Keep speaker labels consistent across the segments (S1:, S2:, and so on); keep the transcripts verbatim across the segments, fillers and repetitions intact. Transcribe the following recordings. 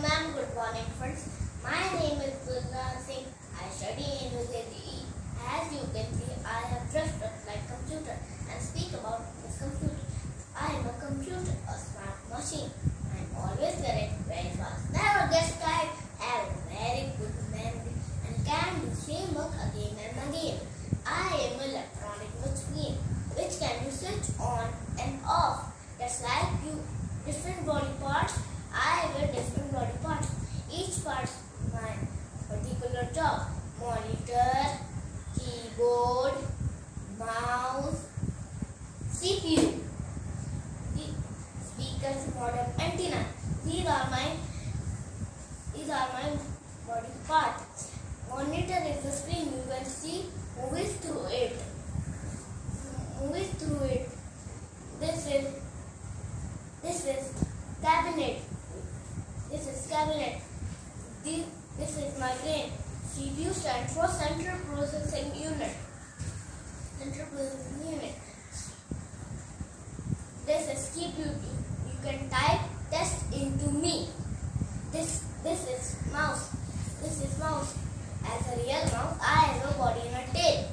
S1: ma'am. Good morning, friends. My name is Gulzar Singh. I study in U K G E. As you can see, I have dressed up like computer and speak about this computer. I am a computer, a smart machine. I am always correct, very fast, never get tired, have a very good memory, and can do same work again and again. I am an electronic machine which can be switched on and off. Just like you, different body parts. I have a different body parts. Each part my particular job. Monitor, keyboard, mouse, C P U, speakers, modem, antenna. These are my these are my body parts. Monitor is the screen. You can see movies through it. Movies through it. This is this is cabinet. This is cabinet. This, this is my brain. C P U stands for Central Processing Unit. Central Processing Unit. This is C P U. You can type test into me. This this is mouse. This is mouse. As a real mouse, I have a body and a tail.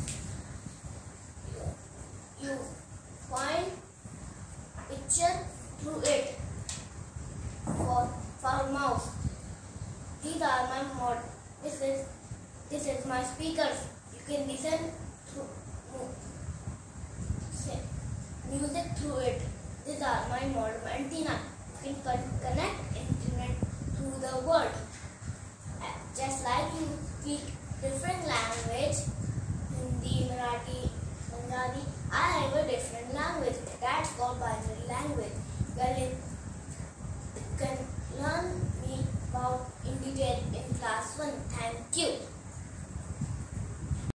S1: You, you find picture through it. For for mouse. These are my mod. This is this is my speakers. You can listen through music through it. These are my modem antenna. You can con connect internet through the world. Just like you speak different language, Hindi, Marathi, Punjabi, I have a different language. That's called binary language. Well, you can learn me about in detail in class one. Thank you.